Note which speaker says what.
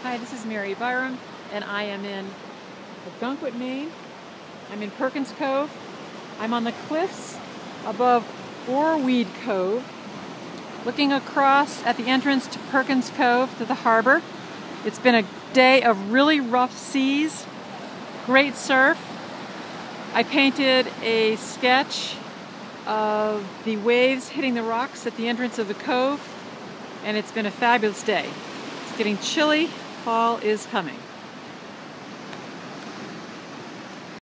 Speaker 1: Hi, this is Byrom, and I am in Ogunquit, Maine. I'm in Perkins Cove. I'm on the cliffs above Cove, looking across at the entrance to Perkins Cove to the harbor. It's been a day of really rough seas, great surf. I painted a sketch of the waves hitting the rocks at the entrance of the cove, and it's been a fabulous day. It's getting chilly. Fall is coming.